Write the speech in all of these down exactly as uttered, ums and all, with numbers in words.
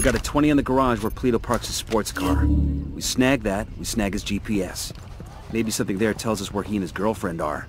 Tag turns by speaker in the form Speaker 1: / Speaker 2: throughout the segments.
Speaker 1: We got a twenty in the garage where Polito parks his sports car. We snag that, we snag his G P S. Maybe something there tells us where he and his girlfriend are.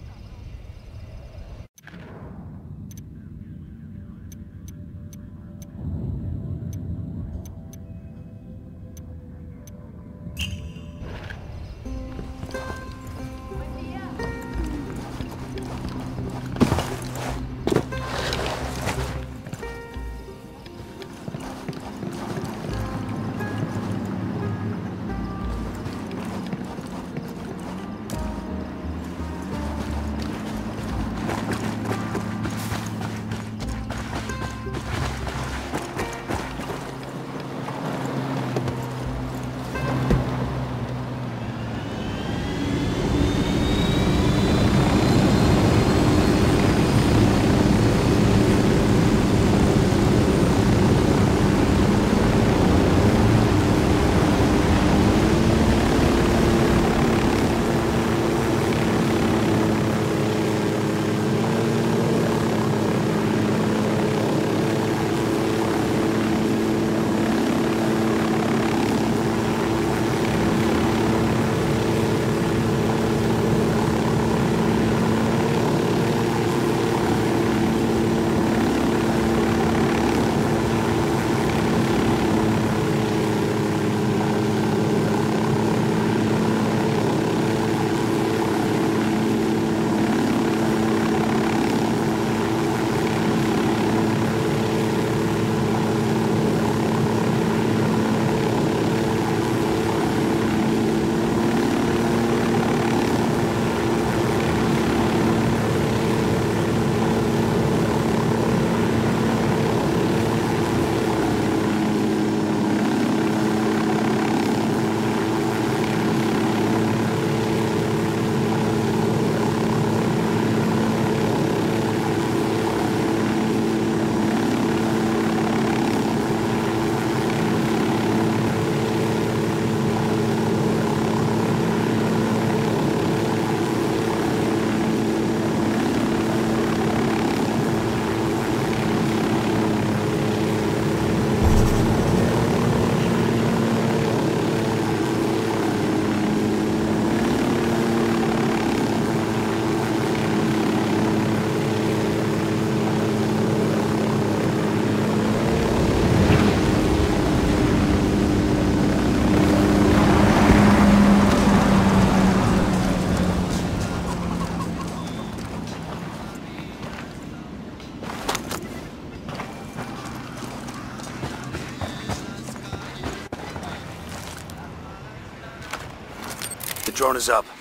Speaker 2: The drone is up.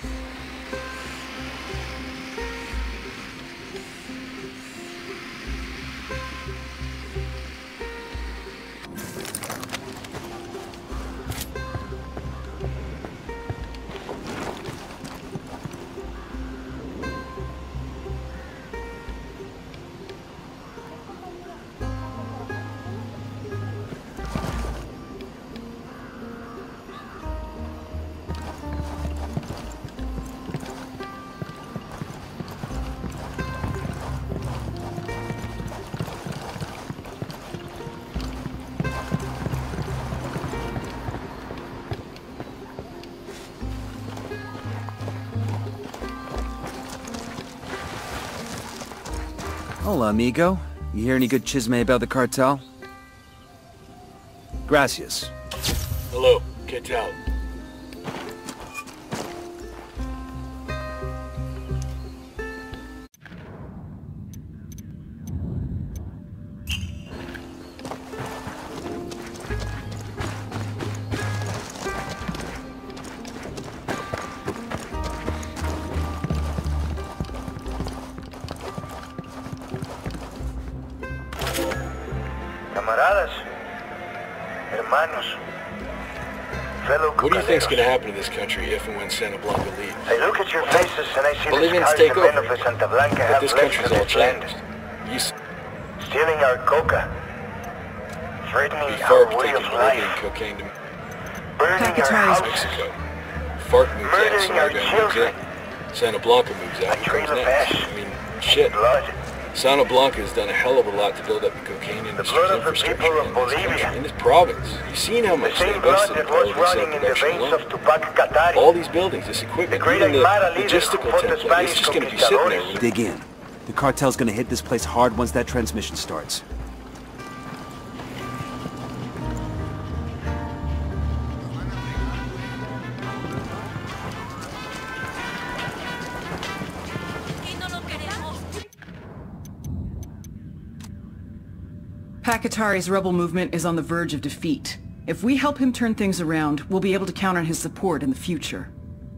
Speaker 1: Hola, amigo. You hear any good chisme about the cartel? Gracias.
Speaker 3: Hello, cartel.
Speaker 4: Camaradas, hermanos, fellow
Speaker 3: What do you think's
Speaker 4: cucaneros.
Speaker 3: gonna happen to this country if and when Santa Blanca leaves?
Speaker 4: I look at your faces and I see
Speaker 3: Bolivians
Speaker 4: the
Speaker 3: take
Speaker 4: scars the men
Speaker 3: over,
Speaker 4: of Santa Blanca
Speaker 3: but
Speaker 4: have
Speaker 3: this
Speaker 4: left
Speaker 3: country's
Speaker 4: to
Speaker 3: all
Speaker 4: this land.
Speaker 3: changed. You s-
Speaker 4: Stealing our coca, threatening
Speaker 3: be
Speaker 4: our
Speaker 3: FARC
Speaker 4: way
Speaker 3: taking
Speaker 4: of
Speaker 3: Bolivian
Speaker 4: life,
Speaker 3: cocaine to
Speaker 4: burning our
Speaker 5: Package
Speaker 4: houses,
Speaker 3: Mexico. FARC moves out,
Speaker 4: murdering our
Speaker 3: Sargo moves
Speaker 4: children,
Speaker 3: in. Santa Blanca moves out,
Speaker 4: a
Speaker 3: who
Speaker 4: trail
Speaker 3: comes
Speaker 4: of
Speaker 3: next?
Speaker 4: ash,
Speaker 3: I mean, shit.
Speaker 4: blood,
Speaker 3: Santa Blanca has done a hell of a lot to build up the cocaine industry's
Speaker 4: blood of the
Speaker 3: infrastructure
Speaker 4: people of
Speaker 3: in this country,
Speaker 4: Bolivia.
Speaker 3: in this province. You've seen how
Speaker 4: The
Speaker 3: much they
Speaker 4: same blood
Speaker 3: invested in
Speaker 4: that was
Speaker 3: all of
Speaker 4: running in the
Speaker 3: production
Speaker 4: veins
Speaker 3: alone.
Speaker 4: of Tupac Katari.
Speaker 3: All these buildings, this equipment,
Speaker 4: The great
Speaker 3: even the
Speaker 4: Aymara leader
Speaker 3: logistical
Speaker 4: who fought the
Speaker 3: template, it's
Speaker 4: Spanish
Speaker 3: just going to be sitting there.
Speaker 4: conquistadores.
Speaker 1: Dig in. The cartel's gonna hit this place hard once that transmission starts.
Speaker 5: Pakatari's rebel movement is on the verge of defeat. If we help him turn things around, we'll be able to count on his support in the future.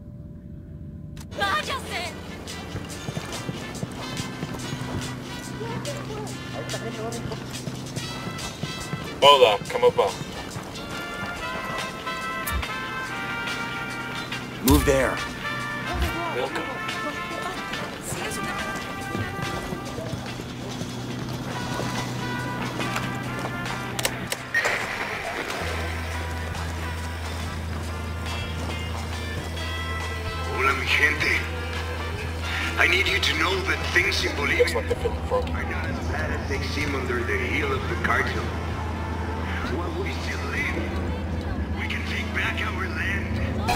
Speaker 3: Hola, ¿cómo va?
Speaker 1: Move there.
Speaker 3: Welcome.
Speaker 6: Hola, mi gente. I need you to know that things in Bolivia
Speaker 3: Looks like the film from.
Speaker 6: are not as bad as they seem under the heel of the cartel. While we still live, we can take back our land.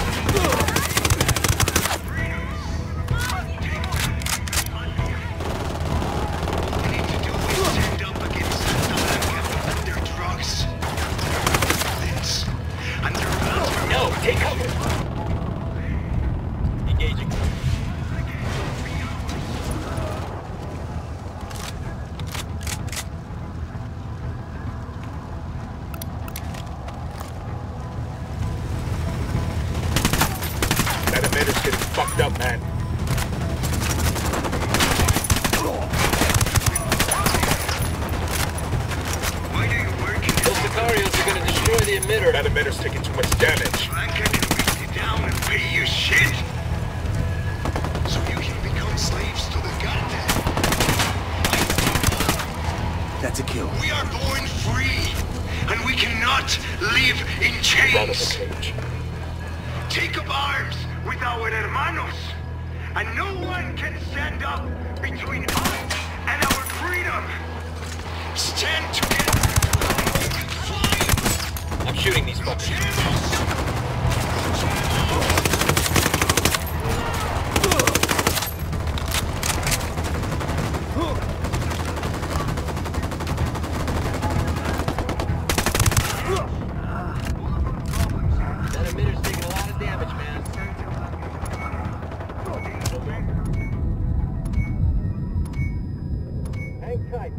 Speaker 6: Freedom. Take back Colombia. All we need to do is stand up against Santa Blanca and their drugs, their violence, and their military.
Speaker 3: No, take cover. Engaging. That emitter's getting fucked up, man.
Speaker 6: Why do you work in
Speaker 3: Those Sicarios are gonna destroy the emitter. That emitter's taking too much damage.
Speaker 6: Blanca can beat you down and pay you shit? So you can become slaves to the cartel.
Speaker 1: That's a kill.
Speaker 6: We are born free, and we cannot live in
Speaker 3: Run of the
Speaker 6: chains.
Speaker 3: cage.
Speaker 6: Take up arms with our hermanos, and no one can stand up between us and our freedom. Stand together. Fight.
Speaker 3: I'm shooting these fuckers. That emitter's taking a lot of damage, man. Hang tight.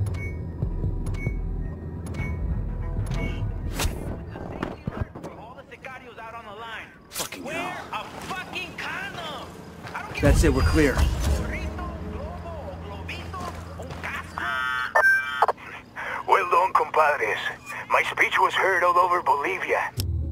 Speaker 1: Fucking hell. That's it, we're clear.
Speaker 4: Well done, compadres. My speech was heard all over Bolivia.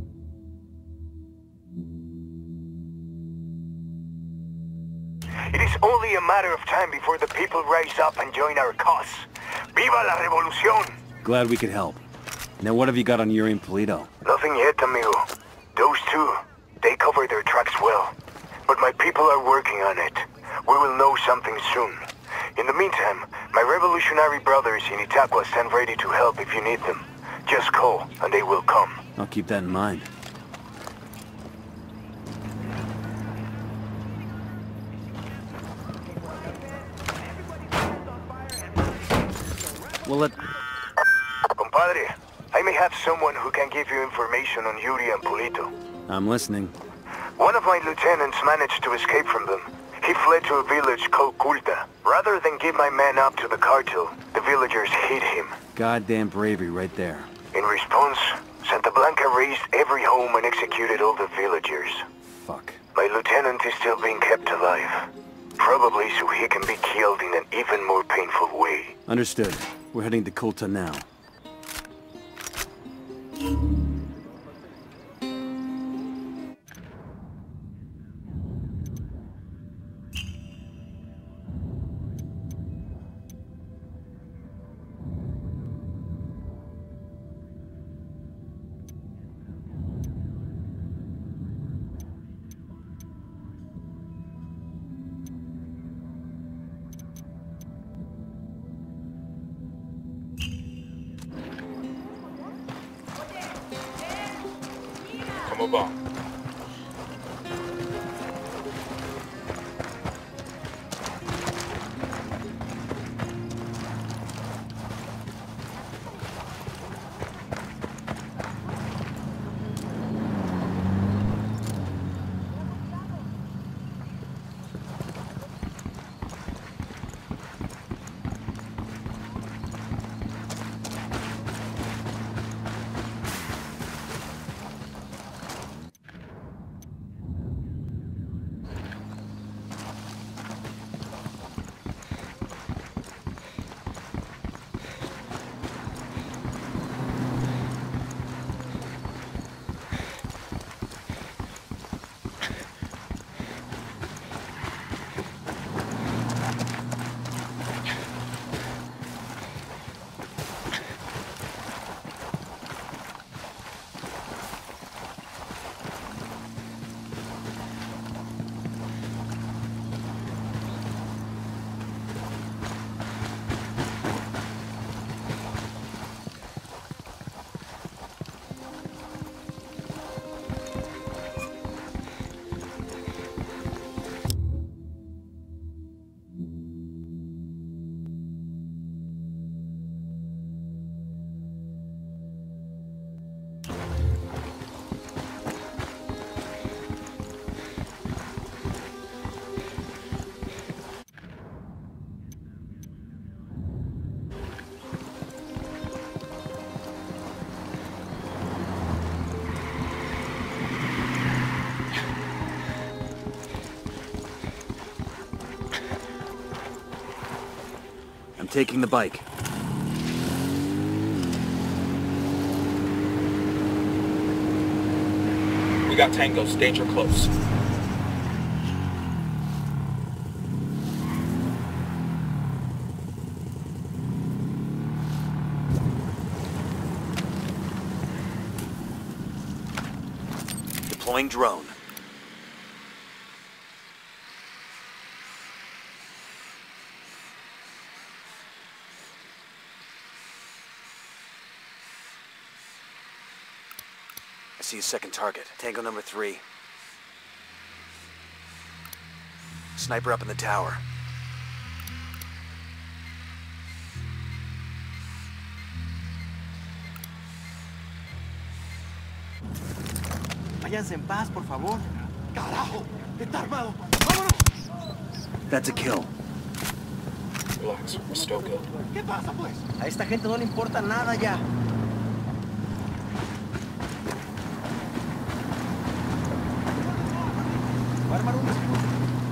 Speaker 4: It is only a matter of time before the people rise up and join our cause. Viva la revolución!
Speaker 1: Glad we could help. Now what have you got on Yuri and Polito?
Speaker 4: Nothing yet, amigo. Those two, they cover their tracks well. But my people are working on it. We will know something soon. In the meantime, my revolutionary brothers in Itaqua stand ready to help if you need them. Just call, and they will come.
Speaker 1: I'll keep that in mind. Well, let...
Speaker 4: Compadre, I may have someone who can give you information on Yuri and Polito.
Speaker 1: I'm listening.
Speaker 4: One of my lieutenants managed to escape from them. He fled to a village called Culta. Rather than give my man up to the cartel, the villagers hid him.
Speaker 1: Goddamn bravery right there.
Speaker 4: In response, Santa Blanca razed every home and executed all the villagers.
Speaker 1: Fuck.
Speaker 4: My lieutenant is still being kept alive. Probably so he can be killed in an even more painful way.
Speaker 1: Understood. We're heading to Culta now.
Speaker 3: move on.
Speaker 1: Taking the bike.
Speaker 3: We got tangos, danger close.
Speaker 2: Deploying drone. I see a second target. Tango number three. Sniper up in the tower.
Speaker 7: Váyanse en paz, por favor. Carajo, está armado. Vámonos.
Speaker 1: That's a kill.
Speaker 3: Relax, we're still good.
Speaker 7: ¿Qué pasa, pues? A esta gente no le importa nada ya. Voy a armar un escudo.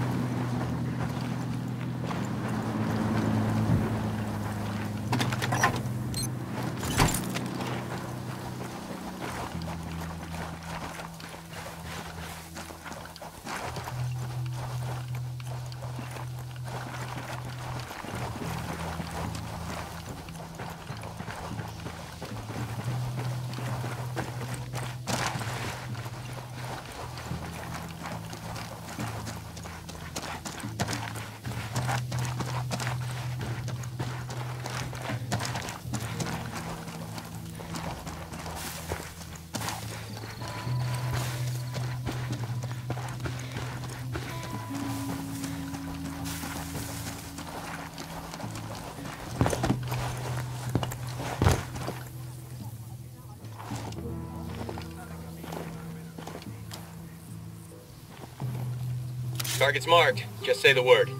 Speaker 3: Target's marked. Just say the word.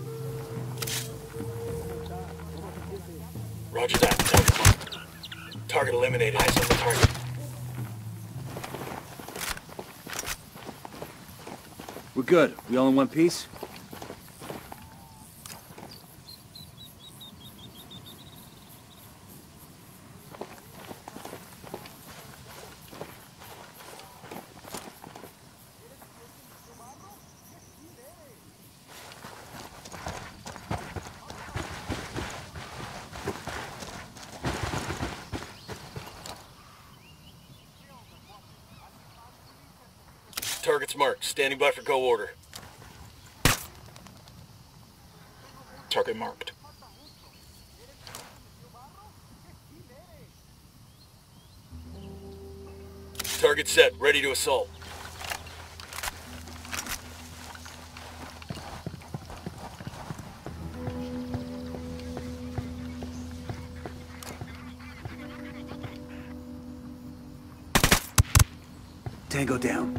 Speaker 3: Roger that. Target marked. Target eliminated. Eyes on the target.
Speaker 1: We're good. We all in one piece?
Speaker 3: Target's marked. Standing by for go order. Target marked. Target set. Ready to assault.
Speaker 1: Tango down.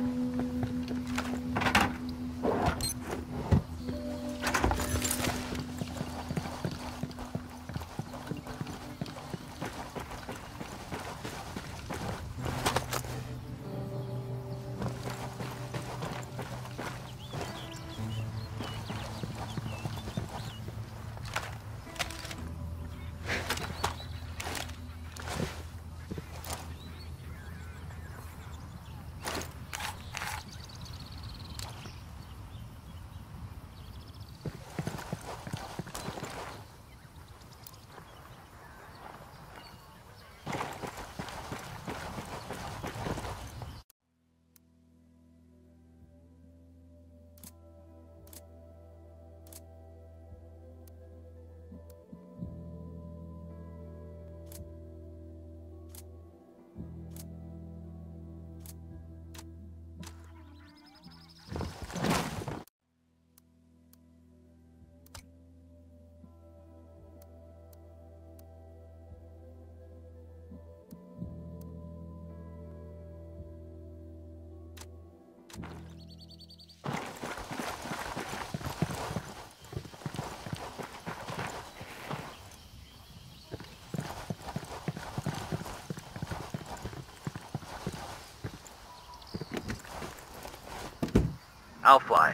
Speaker 2: I'll fly.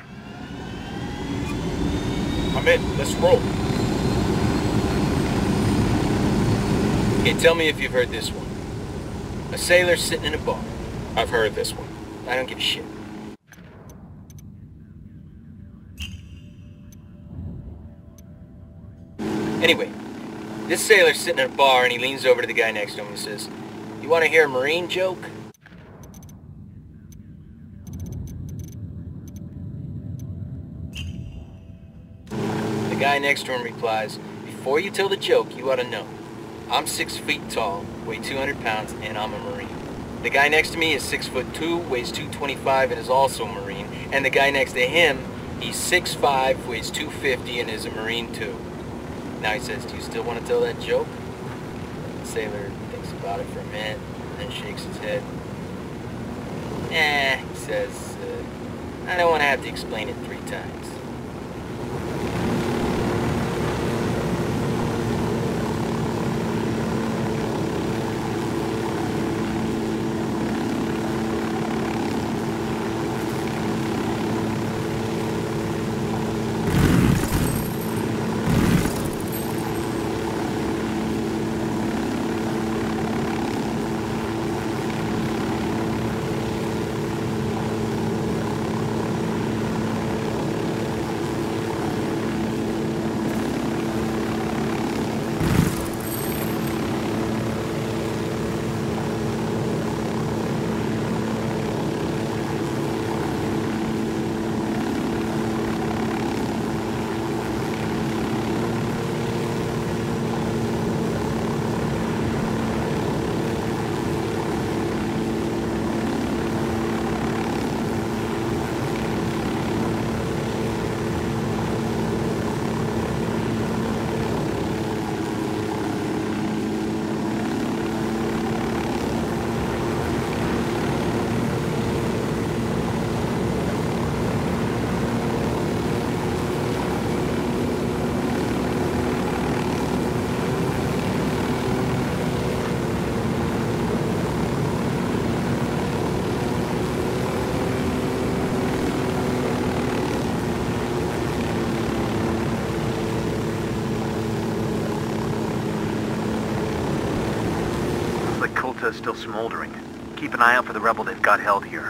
Speaker 3: I'm in. Let's roll.
Speaker 8: Okay, tell me if you've heard this one. A sailor sitting in a bar.
Speaker 3: I've heard this one.
Speaker 8: I don't give a shit. Anyway, this sailor's sitting in a bar and he leans over to the guy next to him and says, "You want to hear a Marine joke?" The guy next to him replies, "Before you tell the joke, you ought to know. I'm six feet tall, weigh two hundred pounds, and I'm a Marine. The guy next to me is six foot two, weighs two twenty-five, and is also a Marine. And the guy next to him, he's six five, weighs two fifty, and is a Marine too." Now he says, "Do you still want to tell that joke?" The sailor thinks about it for a minute, and then shakes his head. "Eh," he says, uh, "I don't want to have to explain it three times."
Speaker 2: Is still smoldering. Keep an eye out for the rebel they've got held here.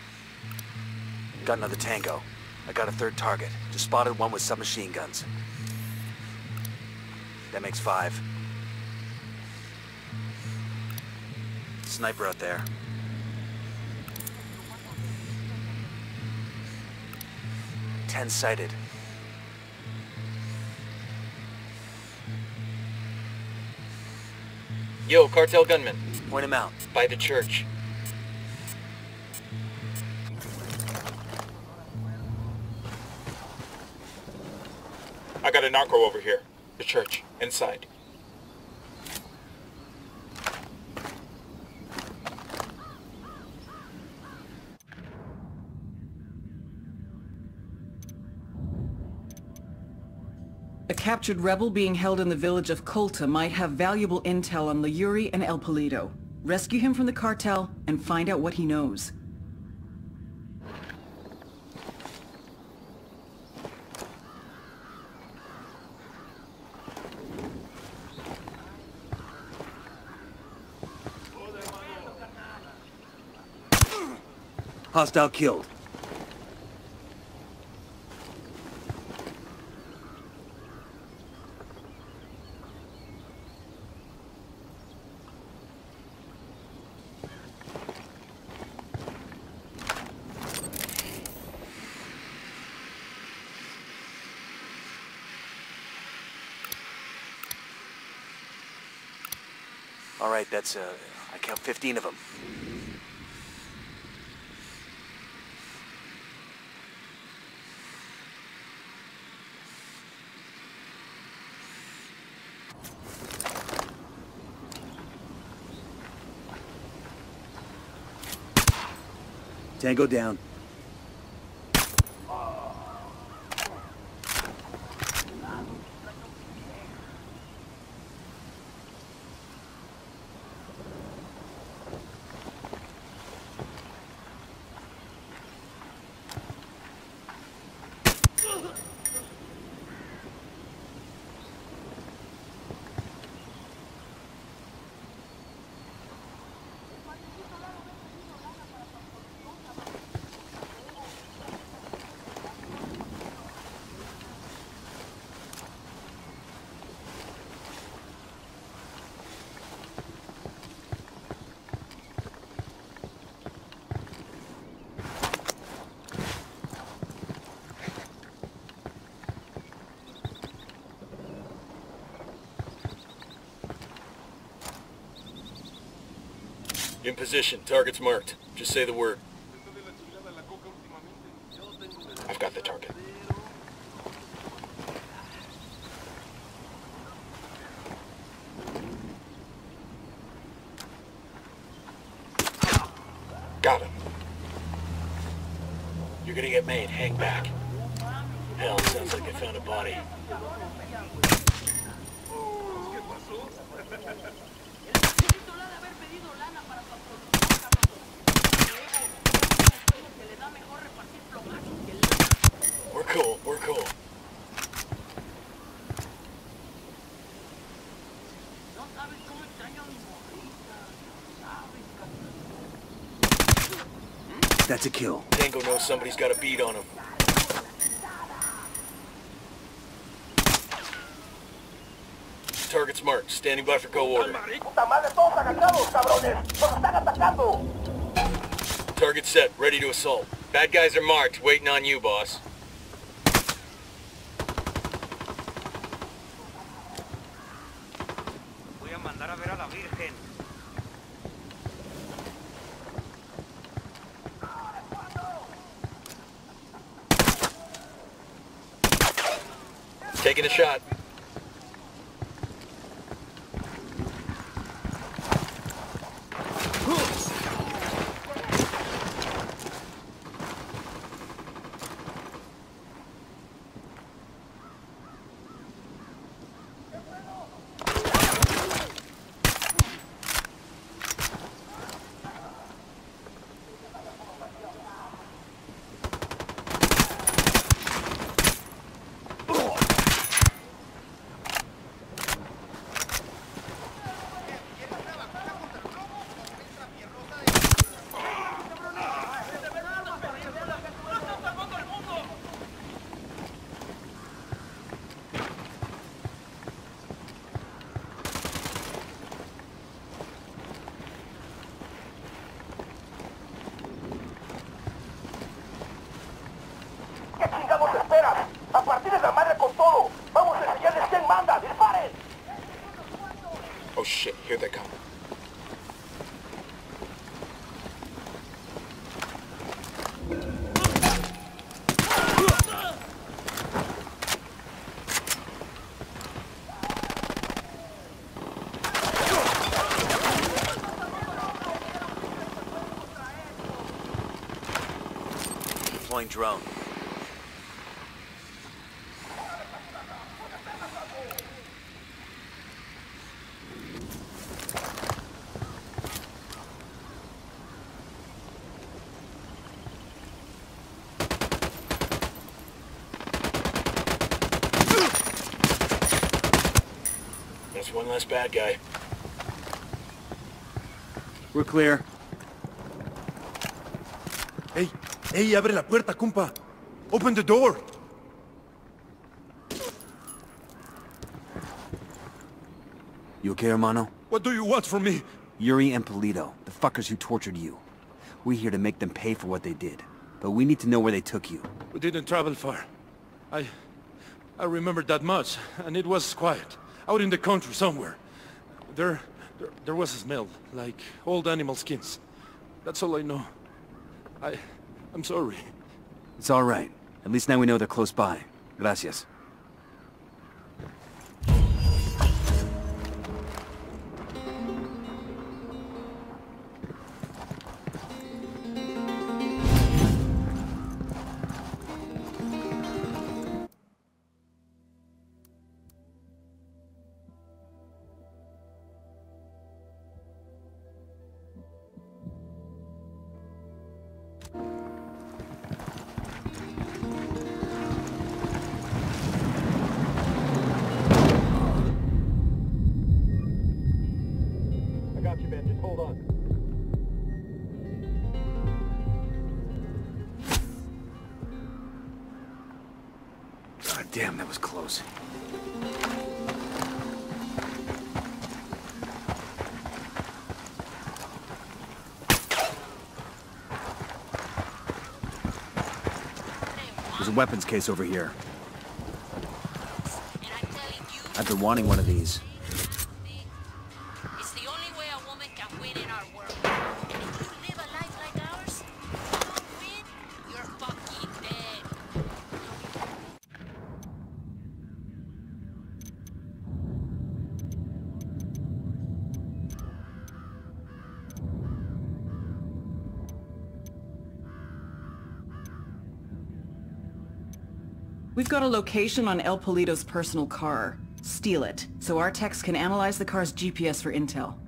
Speaker 2: Got another tango. I got a third target. Just spotted one with submachine guns.
Speaker 1: That makes five. Sniper out there. Ten sighted.
Speaker 8: Yo, cartel gunman.
Speaker 1: Point him out.
Speaker 8: By the church.
Speaker 3: I got a narco over here. The church. Inside.
Speaker 5: A captured rebel being held in the village of Colta might have valuable intel on Layuri and El Polito. Rescue him from the cartel and find out what he knows.
Speaker 1: Hostile killed. All right, that's, uh, I count fifteen of them. Tango down.
Speaker 8: In position. Target's marked. Just say the word.
Speaker 3: I've got the target. Got him.
Speaker 8: You're gonna get made. Hang back. Hell, sounds like they found a body. We're cool, we're cool.
Speaker 1: That's a kill.
Speaker 8: Tango knows somebody's got a bead on him. Target's marked. Standing by for go order. Target set. Ready to assault. Bad guys are marked. Waiting on you, boss. Taking a shot.
Speaker 2: Deploying drone.
Speaker 3: That's one less bad guy.
Speaker 1: We're clear.
Speaker 7: Hey, hey, abre la puerta, compa. Open the door.
Speaker 1: You okay, hermano?
Speaker 7: What do you want from me?
Speaker 1: Yuri and Polito, the fuckers who tortured you. We're here to make them pay for what they did. But we need to know where they took you.
Speaker 7: We didn't travel far. I... I remember that much, and it was quiet. Out in the country somewhere. There... There, there was a smell, like old animal skins. That's all I know. I... I'm sorry.
Speaker 1: It's all right. At least now we know they're close by. Gracias. God damn, that was close. There's a weapons case over here. I've been wanting one of these.
Speaker 9: It's the only way a woman can win in our world. If you live a life like ours, you don't win, you're fucking dead.
Speaker 5: We've got a location on El Polito's personal car. Steal it, so our techs can analyze the car's G P S for intel.